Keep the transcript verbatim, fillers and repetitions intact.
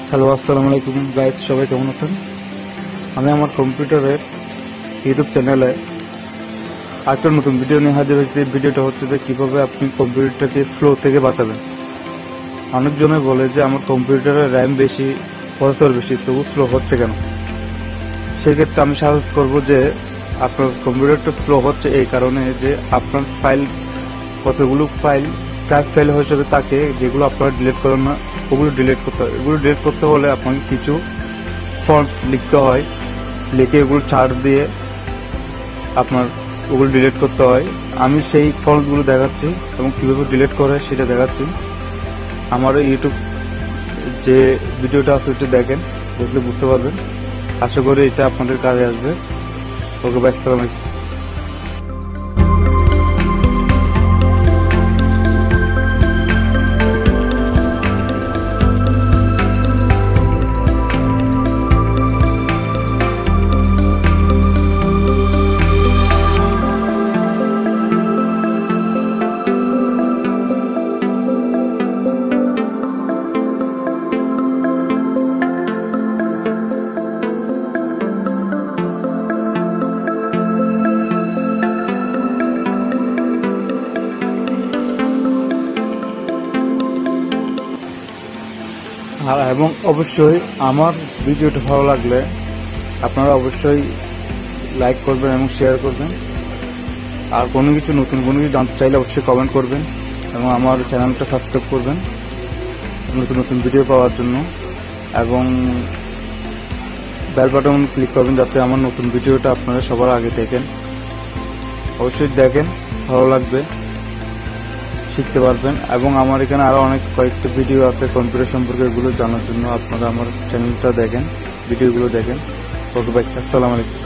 Hello, আসসালামু আলাইকুম guys, সবাই কেমন আছেন? আমি আমার কম্পিউটারের ইউটিউব চ্যানেলে একটা নতুন ভিডিও নিয়ে হাজির হয়েছি। ভিডিওটা হচ্ছে যে কিভাবে আপনি কম্পিউটারটাকে স্লো থেকে বাঁচাবেন। অনেকজনে বলে যে আমার কম্পিউটারের র্যাম বেশি, প্রসেসর বেশি, তবু স্লো হচ্ছে কেন? সেক্ষেত্রে আমি সাজেস্ট করবো যে আপনার কম্পিউটারটা স্লো হচ্ছে এই কারণে যে আপনার ফাইল, কতগুলো ফাইল ক্র্যাশ ফাইল হিসেবে থাকে যেগুলো আপনারা ডিলিট করেন না, ওগুলো ডিলিট করতে হয়। এগুলো ডিলিট করতে হলে আপনাকে কিছু ফন্ট লিখতে হয়, লিখে এগুলো চার্জ দিয়ে আপনার ওগুলো ডিলিট করতে হয়। আমি সেই ফন্টগুলো দেখাচ্ছি এবং কীভাবে ডিলিট করে সেটা দেখাচ্ছি। আমার ইউটিউব যে ভিডিওটা আছে ওটা দেখেন, দেখলে বুঝতে পারবেন। আশা করি এটা আপনাদের কাজে আসবে। ওকে বাই, আসসালামু আলাইকুম। এবং অবশ্যই আমার ভিডিওটা ভালো লাগলে আপনারা অবশ্যই লাইক করবেন এবং শেয়ার করবেন। আর কোনো কিছু নতুন কোনো কিছু জানতে চাইলে অবশ্যই কমেন্ট করবেন এবং আমার চ্যানেলটা সাবস্ক্রাইব করবেন নতুন নতুন ভিডিও পাওয়ার জন্য, এবং বেল বাটন ক্লিক করবেন যাতে আমার নতুন ভিডিওটা আপনারা সবার আগে দেখেন। অবশ্যই দেখেন, ভালো লাগবে, শিখতে পারবেন। এবং আমার এখানে আরো অনেক কয়েকটা ভিডিও আছে কম্পিউটার সম্পর্কে, এগুলো জানার জন্য আপনারা আমার চ্যানেলটা দেখেন, ভিডিওগুলো দেখেন। ওকে ভাই, আসসালামু আলাইকুম।